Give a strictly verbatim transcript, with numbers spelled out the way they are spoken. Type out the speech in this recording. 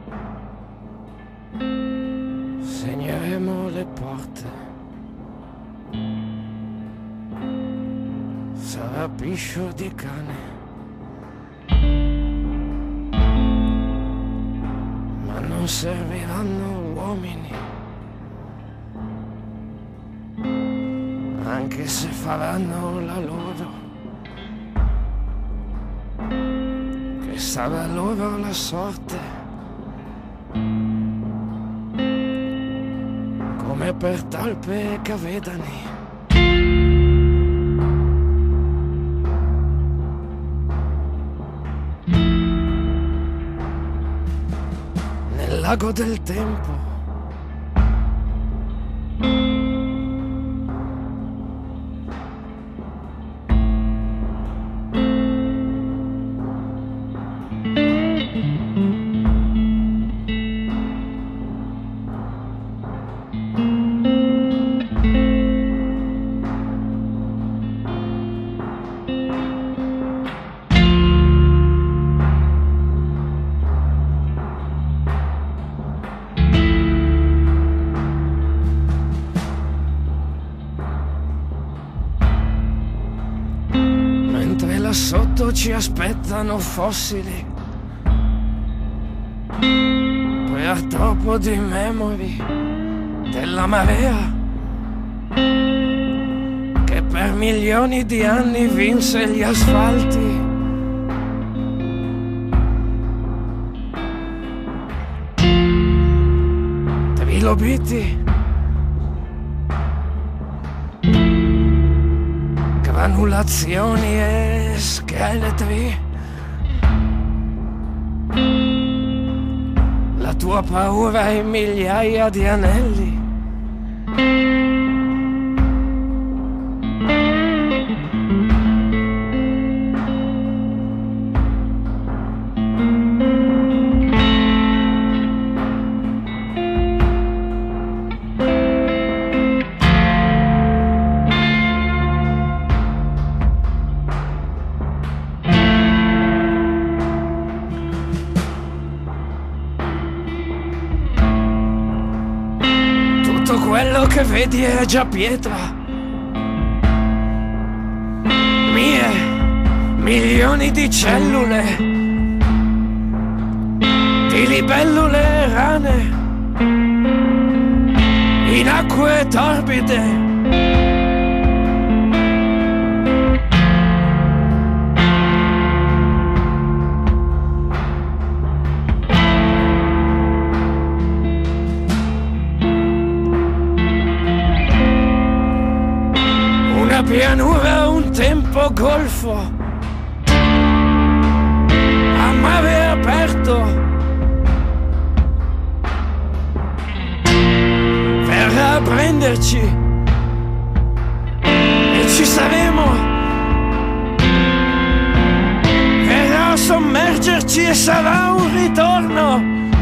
Segneremo le porte. Sarà piscio di cane, ma non serviranno uomini, anche se faranno la loro, che sarà loro la sorte, come per talpe e cavedani. Nel lago del tempo là sotto ci aspettano fossili, poi artopo di memori della marea che per milioni di anni vinse gli asfalti. Trilobiti, granulazioni e scheletri. La tua paura è migliaia di anelli. Tutto quello che vedi è già pietra. Mie milioni di cellule, di libellule e rane, in acque torbide. Una pianura, un tempo golfo, a mare aperto, verrà a prenderci e ci saremo, verrà a sommergerci e sarà un ritorno.